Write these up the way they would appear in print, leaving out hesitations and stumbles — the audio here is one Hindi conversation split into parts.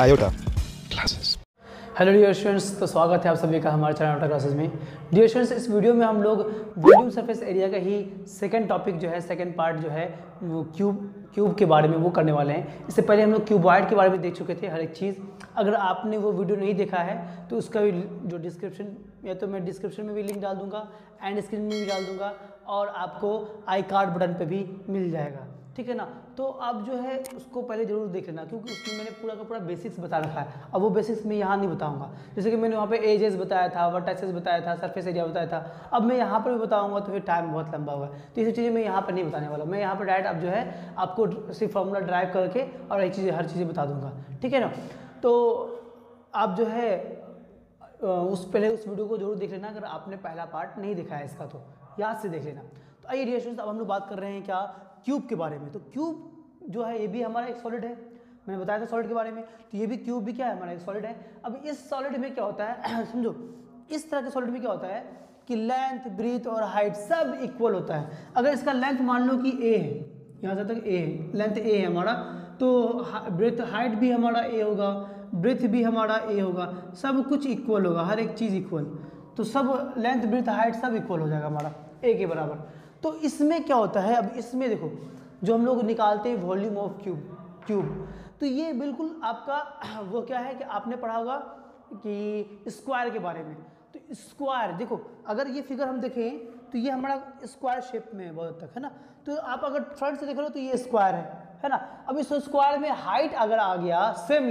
iota classes। Hello dear students, तो स्वागत है आप सभी का हमारे चैनल आयोटा क्लासेस में। डियर स्टूडेंट्स, इस वीडियो में हम लोग वॉल्यूम सरफेस एरिया का ही सेकंड टॉपिक जो है, सेकंड पार्ट जो है वो क्यूब के बारे में वो करने वाले हैं। इससे पहले हम लोग क्यूबॉइड के बारे में देख चुके थे हर एक चीज़। अगर आपने वो वीडियो नहीं देखा है तो उसका भी जो डिस्क्रिप्शन, या तो मैं डिस्क्रिप्शन में भी लिंक डाल दूँगा, एंड स्क्रीन में भी डाल दूँगा, और आपको आई कार्ड बटन पर भी मिल जाएगा, ठीक है ना। तो आप जो है उसको पहले जरूर देख लेना, क्योंकि उसमें मैंने पूरा का पूरा बेसिक्स बता रखा है। अब वो बेसिक्स मैं यहाँ नहीं बताऊंगा। जैसे कि मैंने वहाँ पे एजेस बताया था, वर्टाइसेस बताया था, सरफेस एरिया बताया था। अब मैं यहाँ पर भी बताऊंगा तो फिर टाइम बहुत लंबा होगा, तो ये सब चीज़ें मैं यहाँ पर नहीं बताने वाला। मैं यहाँ पर डायरेक्ट अब जो है आपको सिर्फ फॉर्मूला ड्राइव करके और हर चीज़ें बता दूँगा, ठीक है ना। तो आप जो है पहले उस वीडियो को जरूर देख लेना अगर आपने पहला पार्ट नहीं देखा है इसका, तो याद से देख लेना। तो आइए डियर स्टूडेंट्स, अब हम लोग बात कर रहे हैं क्या, क्यूब के बारे में। तो क्यूब जो है ये भी हमारा एक सॉलिड है, मैंने बताया था सॉलिड के बारे में। तो ये भी क्यूब भी क्या है, हमारा एक सॉलिड है। अब इस सॉलिड में क्या होता है समझो, इस तरह के सॉलिड में क्या होता है कि लेंथ, ब्रीथ और हाइट सब इक्वल होता है। अगर इसका लेंथ मान लो कि ए है, यहाँ से तक ए है, लेंथ ए है हमारा, तो ब्रीथ हाइट भी हमारा ए होगा, ब्रीथ भी हमारा ए होगा, सब कुछ इक्वल होगा, हर एक चीज़ इक्वल। तो सब लेंथ, ब्रीथ, हाइट सब इक्वल हो जाएगा हमारा ए के बराबर। तो इसमें क्या होता है, अब इसमें देखो जो हम लोग निकालते हैं वॉल्यूम ऑफ क्यूब, तो ये बिल्कुल आपका वो क्या है कि आपने पढ़ा होगा कि स्क्वायर के बारे में। तो स्क्वायर देखो, अगर ये फिगर हम देखें तो ये हमारा स्क्वायर शेप में है बहुत तक, है ना। तो आप अगर फ्रंट से देख लो तो ये स्क्वायर है ना। अब इस स्क्वायर में हाइट अगर आ गया सेम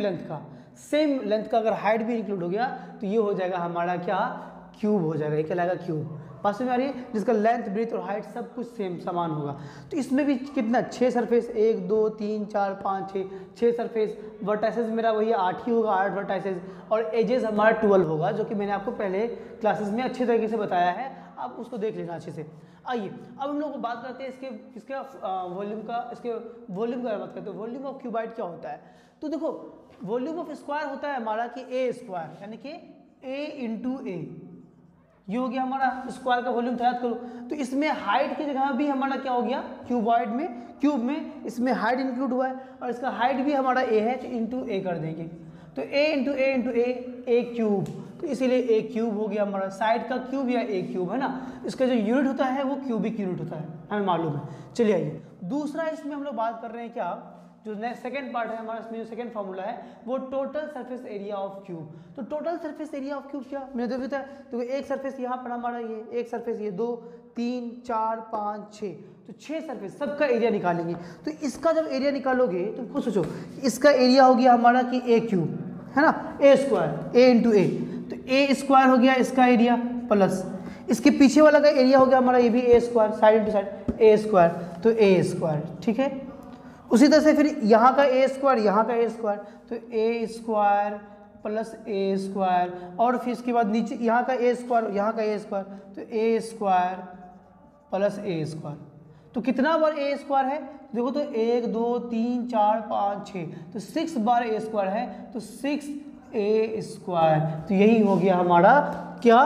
लेंथ का अगर हाइट भी इंक्लूड हो गया तो ये हो जाएगा हमारा क्या, क्यूब हो जाएगा। ये कहलाएगा क्यूब। पास में आ रही है, जिसका लेंथ, ब्रीथ और हाइट सब कुछ सेम समान होगा। तो इसमें भी कितना 6 सरफेस, 1 2 3 4 5 6 सरफेस। वर्टाइसेस मेरा वही 8 ही होगा, 8 वर्टाइसेस, और एजेस हमारा 12 होगा, जो कि मैंने आपको पहले क्लासेस में अच्छे तरीके से बताया है। आप उसको देख लेना अच्छे से। आइए अब हम लोग बात करते हैं इसके वॉल्यूम का। इसके वॉल्यूम का बात करते हैं, वॉल्यूम ऑफ क्यूबाइड क्या होता है। तो देखो वॉल्यूम ऑफ स्क्वायर होता है हमारा कि ए स्क्वायर, यानी कि ए इंटू ए, ये हो गया हमारा स्क्वायर का वॉल्यूम। याद करो, तो इसमें हाइट की जगह भी हमारा क्या हो गया, क्यूब में इसमें हाइट इंक्लूड हुआ है, और इसका हाइट भी हमारा ए है, तो इंटू ए कर देंगे। तो a into a into a cube, तो इसीलिए ए क्यूब हो गया हमारा। साइड का क्यूब या ए क्यूब, है ना। इसका जो यूनिट होता है वो क्यूबिक यूनिट होता है, हमें मालूम है। चलिए आइए दूसरा, इसमें हम लोग बात कर रहे हैं क्या, जो सेकंड पार्ट है हमारा, इसमें जो सेकंड फार्मूला है वो total surface area of cube. तो total surface area of cube क्या, मैंने तो बताया, तो एक सरफेस यहाँ पर हमारा ये एक सरफेस, ये 2 3 4 5 6, तो 6 सरफेस सबका एरिया निकालेंगे। तो इसका जब एरिया निकालोगे तो खुद सोचो, इसका एरिया हो गया हमारा कि ए क्यूब, है ना, ए स्क्वायर, ए इंटू ए, तो ए स्क्वायर हो गया इसका एरिया, प्लस इसके पीछे वाला का एरिया हो गया हमारा ये भी a square, side into side a square, तो ए स्क्वायर, ठीक है। उसी तरह से फिर यहाँ का ए स्क्वायर, यहाँ का ए स्क्वायर, तो a square plus a square, और फिर इसके बाद नीचे यहाँ का ए स्क्वायर, यहाँ का ए स्क्वायर, तो a square plus a square. तो कितना बार ए स्क्वायर है देखो, तो 1 2 3 4 5 6, तो 6 बार ए स्क्वायर है, तो 6 ए स्क्वायर। तो यही हो गया हमारा क्या,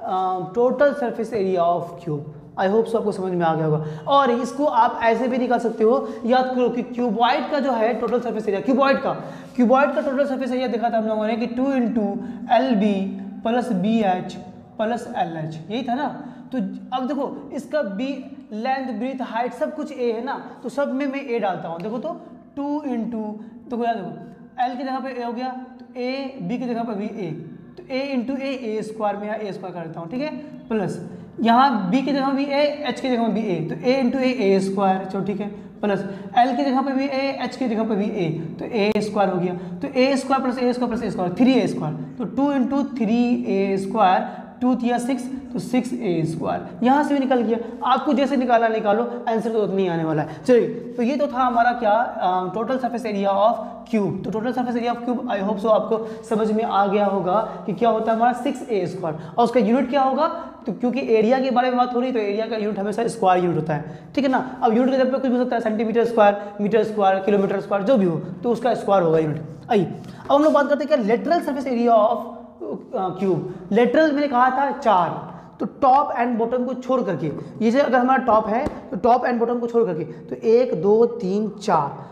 total surface area of cube. I hope so आपको समझ में आ गया होगा। और इसको आप ऐसे भी निकाल सकते हो, याद करो कि क्यूबॉइड का जो है टोटल सरफेस एरिया, क्यूबॉइड का टोटल सरफेस एरिया देखा था हम लोगों ने कि 2 into l b plus b h plus l h, यही था ना। तो अब देखो इसका बी, लेंथ, ब्रीथ, हाइट सब कुछ ए है ना, तो सब में मैं ए डालता हूँ। देखो तो 2 इंटू, तो याद देखो एल की जगह पे ए हो गया, तो ए, बी की जगह पे भी ए, तो ए इंटू ए स्क्वायर में ए स्क्वायर कर देता हूँ, ठीक है, प्लस यहाँ बी की जगह भी ए, एच की जगह भी ए, तो ए इंटू ए स्क्वायर, चलो ठीक है, प्लस एल की जगह पे भी ए, एच की जगह पे भी ए, तो ए स्क्वायर हो गया, तो a square plus a square plus a square 3 a square, तो 2 इंटू 3 ए स्क्वायर, 2 या 6, तो 6 ए स्क्वायर। यहाँ से भी निकल गया, आपको जैसे निकालना निकालो, आंसर तो नहीं आने वाला है। चलिए, तो ये तो था हमारा क्या, total surface area of cube. तो total surface area of cube I hope so आपको समझ में आ गया होगा कि क्या होता है हमारा 6 ए स्क्वायर, और उसका यूनिट क्या होगा। तो क्योंकि एरिया के बारे में बात हो रही है, तो एरिया का यूनिट हमेशा स्क्वायर यूनिट होता है, ठीक है ना। अब यूनिट के जब पे कुछ भी हो सकता है, centimetre square, metre square, kilometre square, जो भी हो, तो उसका स्क्वायर होगा यूनिट। आइए अब हम लोग बात करते हैं क्या, lateral surface area of cube. Lateral मैंने कहा था 4, तो टॉप एंड बॉटम को छोड़ करके, जैसे अगर हमारा टॉप है तो टॉप एंड बॉटम को छोड़ करके, तो 1 2 3 4,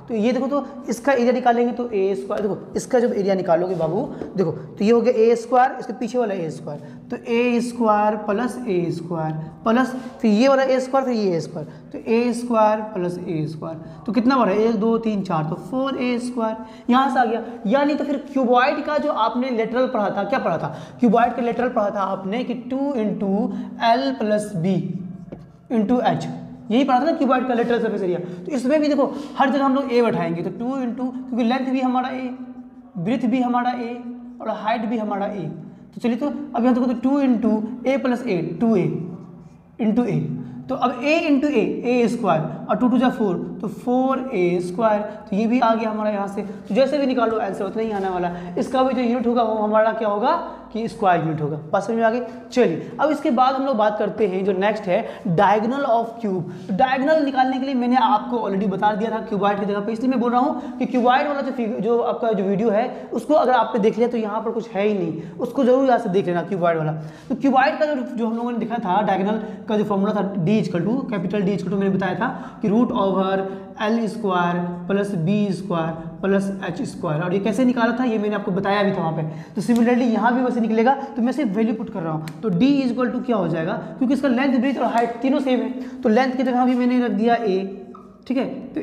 तो ये देखो, तो इसका एरिया निकालेंगे तो ए स्क्वायर, देखो इसका जब एरिया निकालोगे बाबू, देखो तो ये हो गया ए स्क्वायर, इसके पीछे वाला ए स्क्वायर, तो a square plus a square plus फिर ये वाला ए स्क्वायर, फिर ये ए स्क्वायर, तो a square plus a square, तो कितना बड़ा है 1 2 3 4, तो 4a स्क्वायर यहाँ से आ गया। यानी तो फिर क्यूबॉइड का जो आपने लेटरल पढ़ा था, क्या पढ़ा था, क्यूबॉइड का लेटरल पढ़ा था आपने कि 2 × L + B × H, यही पढ़ा था ना क्यूबॉइड का लेटरल सरफेस एरिया। तो इसमें भी देखो हर जगह हम लोग ए बैठाएंगे, तो 2 × क्योंकि लेंथ भी हमारा ए, ब्रेथ भी हमारा ए और हाइट भी हमारा ए, तो चलिए तो अब यहाँ देखो तो 2 × A + A 2a × A, तो अब a × a स्क्वायर और 2 × 4, तो 4a स्क्वायर, तो ये भी आ गया हमारा यहाँ से। तो जैसे भी निकालो आंसर उतना ही आने वाला। इसका भी जो यूनिट होगा वो हमारा क्या होगा कि स्क्वायर यूनिट होगा। पास में आ गए। चलिए अब इसके बाद हम लोग बात करते हैं जो नेक्स्ट है डायगोनल ऑफ क्यूब। डायगोनल निकालने के लिए मैंने आपको ऑलरेडी बता दिया था क्यूबॉइड की जगह पे, इसलिए मैं बोल रहा हूँ कि क्यूबॉइड वाला जो आपका जो वीडियो है उसको अगर आपने देख लिया तो यहाँ पर कुछ है ही नहीं, उसको जरूर यहाँ से देख लेना क्यूबॉइड वाला। तो क्यूबॉइड का जो हम लोगों ने देखा था डायगोनल का जो फॉर्मूला था D कैपिटल D मैंने बताया था कि √L² + B² + H स्क्वायर, और ये कैसे निकाला था ये मैंने आपको बताया भी था वहाँ पे। तो सिमिलरली यहाँ भी वैसे निकलेगा, तो मैं सिर्फ वैल्यू पुट कर रहा हूँ। तो D = क्या हो जाएगा, क्योंकि इसका लेंथ ब्रेथ और हाइट तीनों सेम है, तो लेंथ की जगह भी मैंने रख दिया a, ठीक है, तो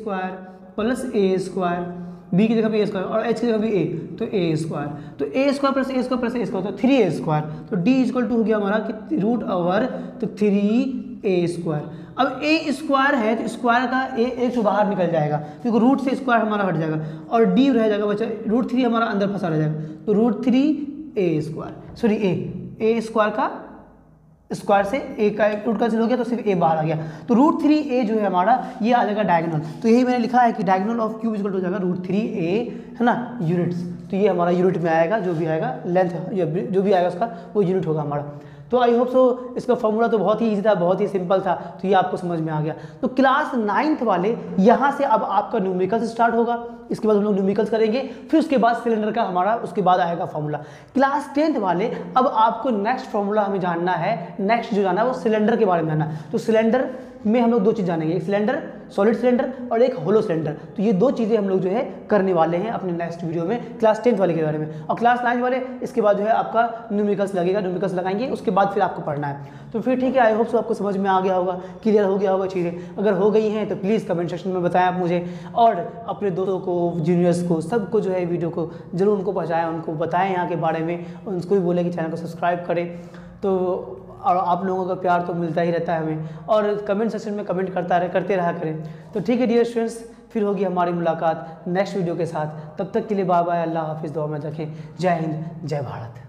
a² + a², b की जगह पे a² और h की जगह भी a, तो a², तो a² + a² + a², तो 3a², तो D हो गया हमारा कि √, तो 3a²। अब a² है तो स्क्वायर का एक तो बाहर निकल जाएगा क्योंकि रूट से स्क्वायर हमारा हट जाएगा और d रह जाएगा बच्चा, √3 हमारा अंदर फंसा रह जाएगा, तो √3a², सॉरी a² का स्क्वायर से a का रूट कैंसिल हो गया तो सिर्फ a बाहर आ गया, तो √3a जो है हमारा ये आ जाएगा डायगोनल। तो यही मैंने लिखा है कि डायगोनल ऑफ क्यूब हो जाएगा √3a, है ना, यूनिट्स। तो ये हमारा यूनिट में आएगा, जो भी आएगा लेंथ जो भी आएगा उसका वो यूनिट होगा हमारा। तो आई होप सो इसका फॉर्मूला तो बहुत ही ईजी था, बहुत ही सिंपल था, तो ये आपको समझ में आ गया। तो क्लास 9th वाले यहाँ से अब आपका न्यूमेरिकल्स स्टार्ट होगा, इसके बाद हम लोग न्यूमेरिकल्स करेंगे, फिर उसके बाद सिलेंडर का हमारा उसके बाद आएगा फॉर्मूला। क्लास 10th वाले अब आपको नेक्स्ट फॉर्मूला हमें जानना है, नेक्स्ट जो जाना है वो सिलेंडर के बारे में जानना है। तो सिलेंडर में हम लोग 2 चीज़ जानेंगे, एक सिलेंडर सॉलिड सिलेंडर और एक होलो सिलेंडर। तो ये 2 चीज़ें हम लोग जो है करने वाले हैं अपने नेक्स्ट वीडियो में क्लास 10th वाले के बारे में। और क्लास 9 वाले इसके बाद जो है आपका न्यूमेरिकल्स लगेगा, न्यूमेरिकल्स लगाएंगे, उसके बाद फिर आपको पढ़ना है। तो फिर ठीक है, आई होप सो आपको समझ में आ गया होगा, क्लियर हो गया होगा चीज़ें। अगर हो गई हैं तो प्लीज़ कमेंट सेक्शन में बताएं आप मुझे, और अपने दोस्तों को, जूनियर्स को, सबको जो है वीडियो को जरूर उनको पहुँचाएँ, उनको बताएँ यहाँ के बारे में, उनको भी बोले कि चैनल को सब्सक्राइब करें। तो और आप लोगों का प्यार तो मिलता ही रहता है हमें, और कमेंट सेक्शन में कमेंट करते रहा करें। तो ठीक है डियर स्टूडेंट्स, फिर होगी हमारी मुलाकात नेक्स्ट वीडियो के साथ। तब तक के लिए बाय बाय, अल्लाह हाफिज़, दुआ में रखें। जय हिंद, जय भारत।